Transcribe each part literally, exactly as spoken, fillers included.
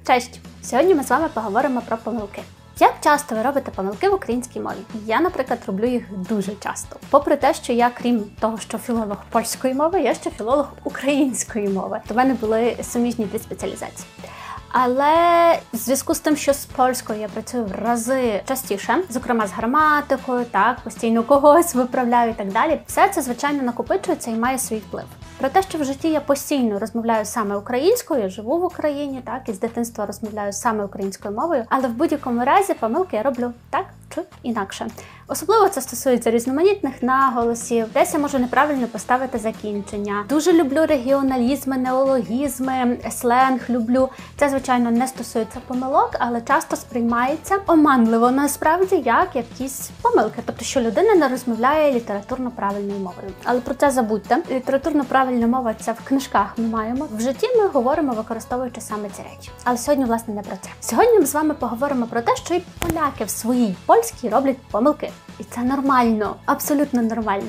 Cześć! Сьогодні ми з вами поговоримо про помилки. Як часто ви робите помилки в українській мові? Я, наприклад, роблю їх дуже часто. Попри те, що я, крім того, що філолог польської мови, я ще філолог української мови. У мене були суміжні дві спеціалізації. Але в зв'язку з тим, що з польською я працюю в рази частіше, зокрема з граматикою, так, постійно когось виправляю і так далі, все це, звичайно, накопичується і має свій вплив. Про те, що в житті я постійно розмовляю саме українською, я живу в Україні, так, і з дитинства розмовляю саме українською мовою, але в будь-якому разі помилки я роблю так чи інакше. Особливо це стосується різноманітних наголосів, десь я можу неправильно поставити закінчення. Дуже люблю регіоналізми, неологізми, сленг люблю. Це, звичайно, не стосується помилок, але часто сприймається оманливо насправді як якісь помилки. Тобто, що людина не розмовляє літературно правильною мовою. Але про це забудьте. Літературно правильна мова – це в книжках ми маємо. В житті ми говоримо, використовуючи саме ці речі. Але сьогодні, власне, не про це. Сьогодні ми з вами поговоримо про те, що і поляки в своїй польській роблять помилки. І це нормально, абсолютно нормально.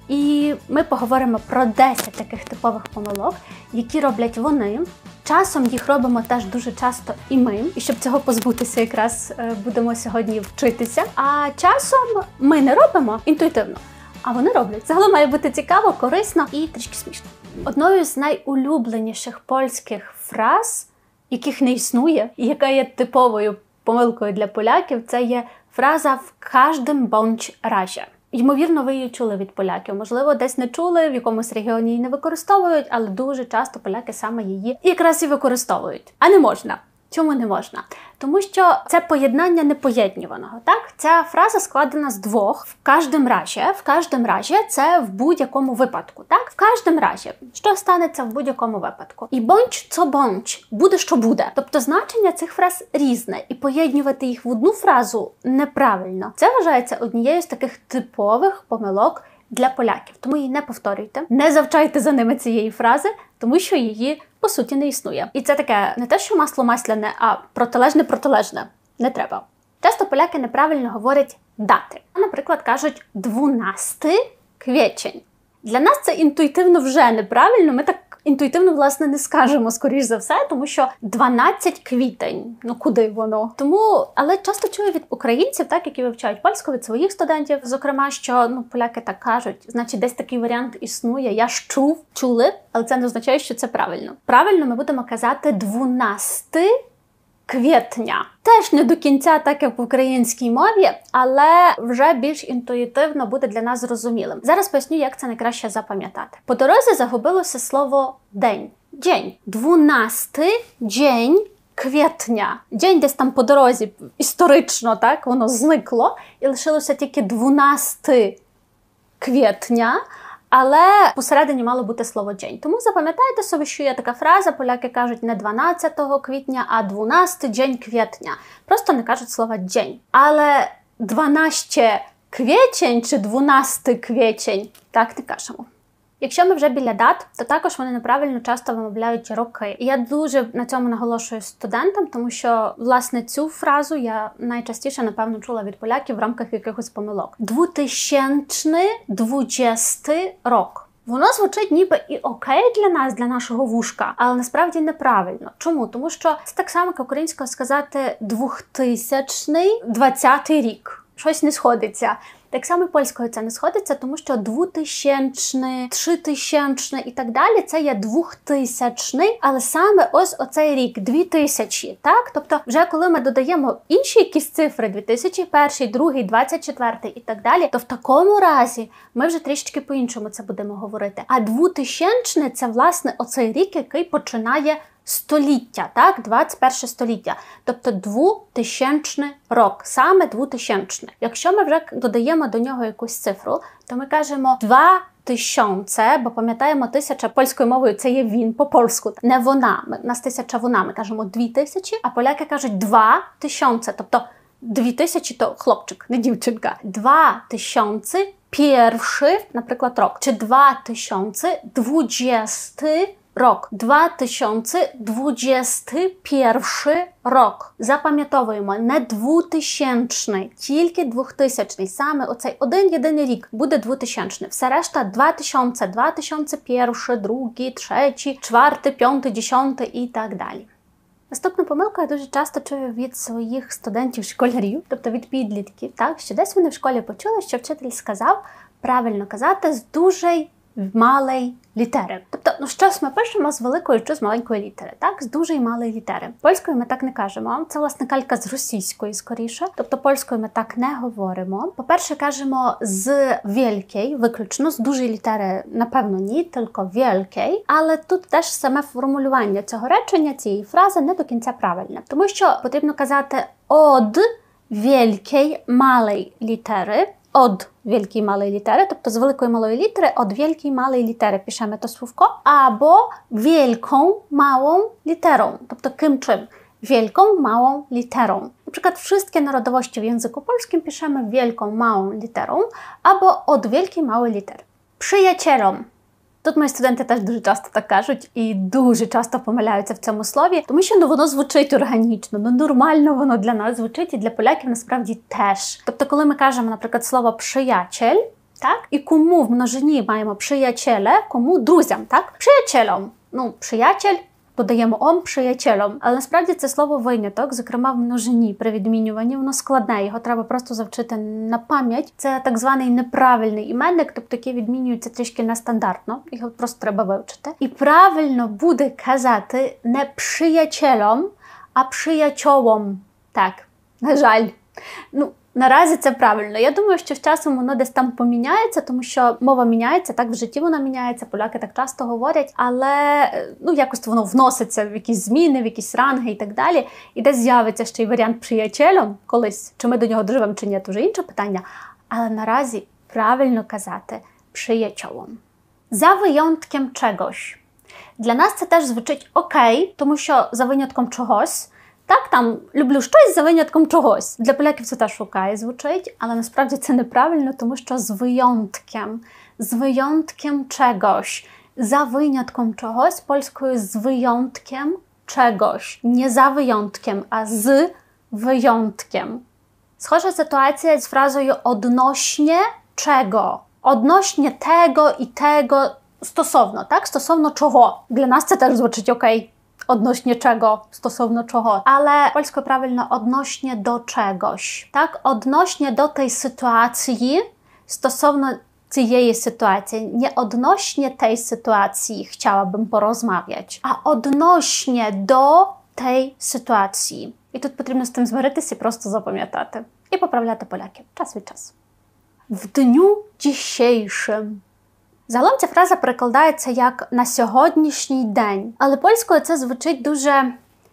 І ми поговоримо про десять таких типових помилок, які роблять вони. Часом їх робимо теж дуже часто і ми. І щоб цього позбутися, якраз будемо сьогодні вчитися. А часом ми не робимо інтуїтивно, а вони роблять. Загалом має бути цікаво, корисно і трішки смішно. Одною з найулюбленіших польських фраз, яких не існує, і яка є типовою помилкою для поляків, це є фраза «в każdym bądź razie». Ймовірно, ви її чули від поляків. Можливо, десь не чули, в якомусь регіоні її не використовують, але дуже часто поляки саме її якраз і використовують. А не можна. Чому не можна? Тому що це поєднання непоєднюваного, так? Ця фраза складена з двох. В każdym razie, в każdym razie – це в будь-якому випадку, так? В każdym razie. Що станеться в будь-якому випадку? І bądź co bądź. Буде, що буде. Тобто значення цих фраз різне. І поєднювати їх в одну фразу неправильно. Це вважається однією з таких типових помилок для поляків. Тому її не повторюйте. Не завчайте за ними цієї фрази, тому що її по суті не існує. І це таке не те, що масло масляне, а протилежне-протилежне. Не треба. Часто поляки неправильно говорять дати. Наприклад, кажуть дванадцятий квітень. Для нас це інтуїтивно вже неправильно, ми так інтуїтивно, власне, не скажемо, скоріш за все, тому що дванадцятий квітень, ну куди воно? Тому, але часто чую від українців, так, які вивчають польську, від своїх студентів, зокрема, що, ну, поляки так кажуть, значить, десь такий варіант існує, я ж чув, чули, але це не означає, що це правильно. Правильно ми будемо казати дванадцятий квітня. Теж не до кінця так, як в українській мові, але вже більш інтуїтивно буде для нас зрозумілим. Зараз поясню, як це найкраще запам'ятати. По дорозі загубилося слово «день». День. дванадцятий день квітня. День десь там по дорозі, історично, так, воно зникло, і лишилося тільки дванадцятий квітня, але посередині мало бути слово «день». Тому запам'ятайте собі, що є така фраза, поляки кажуть не дванадцятого квітня, а дванадцятий день квітня. Просто не кажуть слова «день». Але дванадцятий квітень чи дванадцятий квітень так не кажемо. Якщо ми вже біля дат, то також вони неправильно часто вимовляють роки. І я дуже на цьому наголошую студентам, тому що, власне, цю фразу я найчастіше, напевно, чула від поляків в рамках якихось помилок. двотисячний двадцятий рок. Воно звучить ніби і окей для нас, для нашого вушка, але насправді неправильно. Чому? Тому що це так само, як українською сказати двохтисячний двадцятий рік. Щось не сходиться. Так само і польською це не сходиться, тому що двотисячний, тритисячний і так далі – це є двохтисячний, але саме ось оцей рік, дві тисячі, так? Тобто вже коли ми додаємо інші якісь цифри, дві тисячі перший, другий, двадцять четвертий і так далі, то в такому разі ми вже трішечки по-іншому це будемо говорити. А двотисячний – це, власне, оцей рік, який починає століття, так? двадцять перше століття. Тобто двотисячний рок, саме двотисячний. Якщо ми вже додаємо до нього якусь цифру, то ми кажемо два тисячі, бо пам'ятаємо, тисяча польською мовою це є він по-польську, не вона. У нас тисяча вона, ми кажемо дві тисячі, а поляки кажуть два тисячі, тобто дві тисячі то хлопчик, не дівчинка. Два тисячі перший, наприклад, рок, чи два тисячі двадцятий рок. дві тисячі двадцятий перший рок. Запам'ятовуємо, не двотисячний, тільки двохтисячний. Саме оцей один єдиний рік буде двотисячний. Все решта два тисячі, два тисячі перший, другий, третій, четвертий, п'ятий, десятий і так далі. Наступну помилку я дуже часто чую від своїх студентів-школярів, тобто від підлітків, так, що десь вони в школі почули, що вчитель сказав правильно казати з дуже малої літери. Тобто, ну щось ми пишемо з великої чи з маленької літери, так, з дуже і малої літери. Польською ми так не кажемо, це, власне, калька з російської скоріше, тобто польською ми так не говоримо. По-перше, кажемо з великої, виключно, з дуже літери, напевно, ні, тільки великої, але тут теж саме формулювання цього речення, цієї фрази не до кінця правильне, тому що потрібно казати од великої малої літери, od wielkiej małej litery, тобто з великої малої літери, od wielkiej małej litery пишемо to słówko, albo wielką małą literą, тобто ким czym? Wielką małą literą. Na przykład wszystkie narodowości w języku polskim piszemy wielką małą literą, albo od wielkiej małej litery. Przyjacielom. Тут мої студенти теж дуже часто так кажуть і дуже часто помиляються в цьому слові, тому що ну, воно звучить органічно, ну нормально воно для нас звучить і для поляків насправді теж. Тобто, коли ми кажемо, наприклад, слово «przyjaciel», так, і кому в множині маємо «przyjaciele», кому друзям, так, «przyjacielom», ну, «przyjaciel», додаємо «ом» «przyjacielom», але насправді це слово виняток, зокрема в множині при відмінюванні, воно складне, його треба просто завчити на пам'ять. Це так званий неправильний іменник, тобто який відмінюється трішки нестандартно, його просто треба вивчити. І правильно буде казати не «przyjacielom», а «przyjaciołom». Так, на жаль. Ну, наразі це правильно. Я думаю, що з часом воно десь там поміняється, тому що мова міняється, так в житті вона міняється, поляки так часто говорять, але ну якось воно вноситься в якісь зміни, в якісь ранги і так далі. І десь з'явиться ще й варіант «przyjacielom» колись, чи ми до нього доживемо, чи ні, це вже інше питання. Але наразі правильно казати «przyjaciołom». За винятком чогось. Для нас це теж звучить окей, тому що за винятком чогось. Так, там, люблю щось за винятком чогось. Для поляків це теж окей звучить, але насправді це неправильно, тому що з винятком, з винятком чогось. За винятком чогось, польською з винятком чогось. Не за винятком, а з винятком. Схожа ситуація з фразою «odnośnie czego». Odnośnie tego i tego stosowno, tak? Stosowno czego. Dla nas це теж звучить окей. Odnośnie czego, stosowno czego, ale polsko prawilno odnośnie do czegoś, tak? Odnośnie do tej sytuacji, stosowno цієї sytuacji, nie odnośnie tej sytuacji chciałabym porozmawiać, a odnośnie do tej sytuacji. I тут потрібно з тим змиритися і просто запам'ятати. І поправляти поляків час від часу. В дню dzisiejszym. Загалом ця фраза перекладається як «на сьогоднішній день», але польською це звучить дуже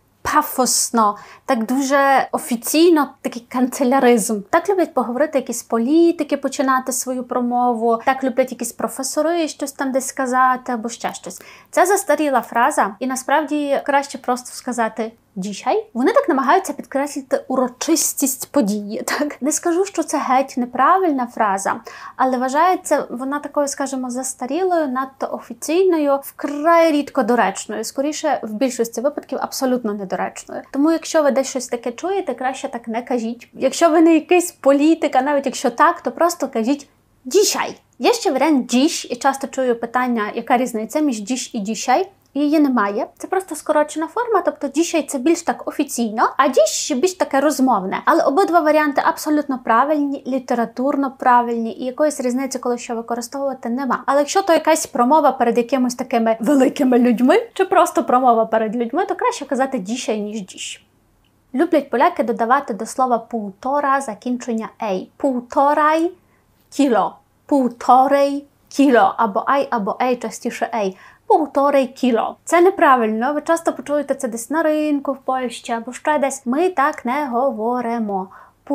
пафосно, так дуже офіційно, такий канцеляризм. Так люблять поговорити якісь політики, починати свою промову, так люблять якісь професори щось там десь сказати або ще щось. Це застаріла фраза, і насправді краще просто сказати «дійшай». Вони так намагаються підкреслити урочистість події. Так? Не скажу, що це геть неправильна фраза, але вважається вона такою, скажімо, застарілою, надто офіційною, вкрай рідко доречною. Скоріше, в більшості випадків абсолютно недоречною. Тому якщо ви десь щось таке чуєте, краще так не кажіть. Якщо ви не якийсь політик, а навіть якщо так, то просто кажіть «дійшай». Є ще варіант «діж», і часто чую питання, яка різниця між «діж» і «дійшай». Її немає. Це просто скорочена форма, тобто «дійшай» це більш так офіційно, а «діж» більш таке розмовне. Але обидва варіанти абсолютно правильні, літературно правильні, і якоїсь різниці, коли що використовувати, нема. Але якщо то якась промова перед якимось такими великими людьми, чи просто промова перед людьми, то краще казати «дійшай», ніж «діж». Люблять поляки додавати до слова «півтора» закінчення «ей». «Півторай кіло». «Півторей кіло». Або «ай», або «ей», частіше «ей». Півтори кіло. Це неправильно, ви часто почуєте це десь на ринку в Польщі або ще десь. Ми так не говоримо.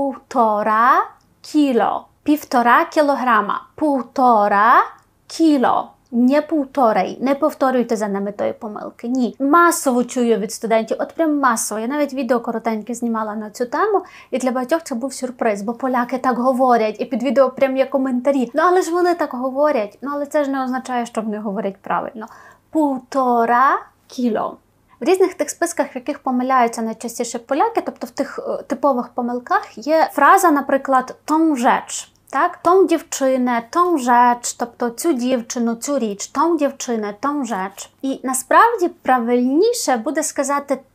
Півтора кіло. Півтора кілограма. Півтора кіло. Не півторей. Не повторюйте за нами тої помилки. Ні. Масово чую від студентів. От прям масово. Я навіть відео коротеньке знімала на цю тему. І для багатьох це був сюрприз. Бо поляки так говорять. І під відео прям є коментарі. Ну, але ж вони так говорять. Ну, але це ж не означає, що вони говорять правильно. Півтора кіло. В різних тих списках, в яких помиляються найчастіше поляки, тобто в тих е, типових помилках, є фраза, наприклад, «tą rzecz». Так, «tą дівчинę», «tą rzecz», тобто цю дівчину, цю річ, «tą дівчинę», «tą rzecz. І насправді правильніше буде сказати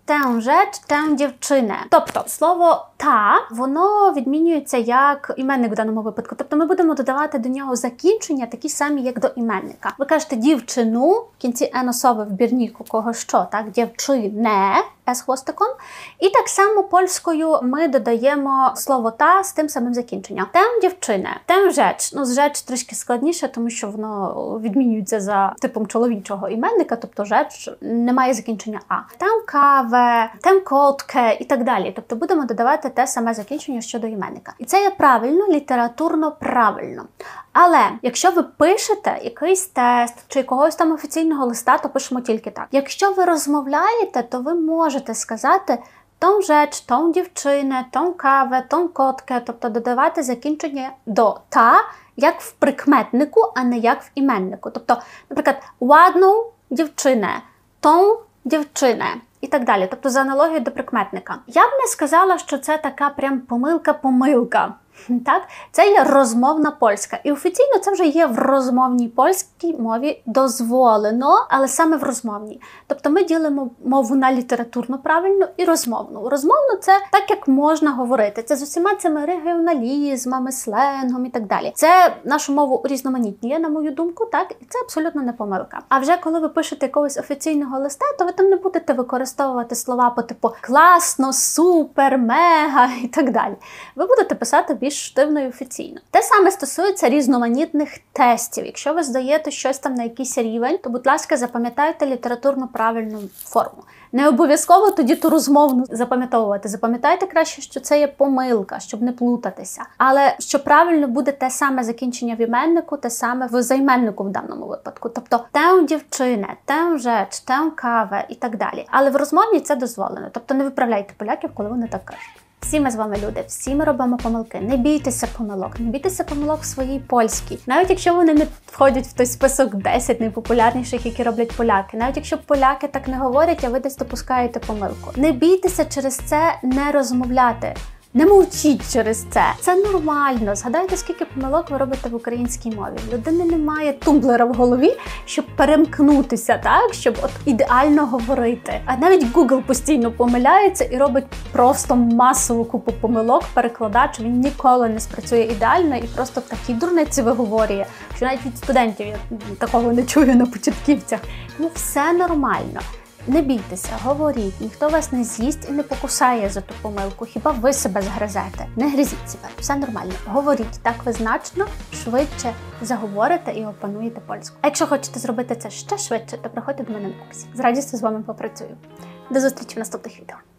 Tę rzecz, tę дівчинę. Тобто, слово «та», воно відмінюється як іменник в даному випадку. Тобто, ми будемо додавати до нього закінчення такі самі, як до іменника. Ви кажете дівчину, в кінці «ен» особи в бірніку кого що, так? Дівчине, «е» з хвостиком. І так само польською ми додаємо слово «та» з тим самим закінченням. Тем дівчине, тем rzecz. Ну, з «rzecz» трішки складніше, тому що воно відмінюється за типом чоловічого іменника, тобто «rzecz» не має закінчення «а». Тем каве, тем котке і так далі. Тобто будемо додавати те саме закінчення щодо іменника. І це є правильно, літературно правильно. Але якщо ви пишете якийсь тест чи якогось там офіційного листа, то пишемо тільки так. Якщо ви розмовляєте, то ви можете сказати «tą rzecz», «tą дівчинę», «tą кавę», «tą котkę», тобто додавати закінчення до «та», як в прикметнику, а не як в іменнику. Тобто, наприклад, «ładną дівчинę», «tą дівчинę» і так далі. Тобто за аналогією до прикметника. Я б не сказала, що це така прям помилка-помилка. Так? Це є розмовна польська. І офіційно це вже є в розмовній польській мові дозволено, але саме в розмовній. Тобто ми ділимо мову на літературно правильну і розмовну. Розмовну – це так, як можна говорити. Це з усіма цими регіоналізмами, сленгом і так далі. Це нашу мову урізноманітнює, на мою думку, так? І це абсолютно не помилка. А вже коли ви пишете якогось офіційного листа, то ви там не будете використовувати слова по типу класно, супер, мега і так далі. Ви будете писати більш штивно і офіційно. Те саме стосується різноманітних тестів. Якщо ви здаєте щось там на якийсь рівень, то, будь ласка, запам'ятайте літературно правильну форму. Не обов'язково тоді ту розмовну запам'ятовувати. Запам'ятайте краще, що це є помилка, щоб не плутатися. Але що правильно буде те саме закінчення в іменнику, те саме в займеннику в даному випадку. Тобто «tę дівчинę», «tę rzecz», «tę кавę» і так далі. Але в розмовній це дозволено. Тобто не виправляйте поляків, коли вони так кажуть. Всі ми з вами люди, всі ми робимо помилки. Не бійтеся помилок, не бійтеся помилок в своїй польській. Навіть якщо вони не входять в той список десять найпопулярніших, які роблять поляки. Навіть якщо поляки так не говорять, а ви десь допускаєте помилку. Не бійтеся через це не розмовляти. Не мовчіть через це. Це нормально. Згадайте, скільки помилок ви робите в українській мові. В людини немає тумблера в голові, щоб перемкнутися, так? Щоб от ідеально говорити. А навіть Google постійно помиляється і робить просто масову купу помилок. Перекладач, він ніколи не спрацює ідеально і просто в такій дурниці виговорює, що навіть від студентів я такого не чую на початківцях. Ну все нормально. Не бійтеся, говоріть, ніхто вас не з'їсть і не покусає за ту помилку, хіба ви себе згризете. Не гризіть себе, все нормально. Говоріть, так ви значно швидше заговорите і опануєте польську. А якщо хочете зробити це ще швидше, то приходьте до мене на курсі. З радістю з вами попрацюю. До зустрічі в наступних відео.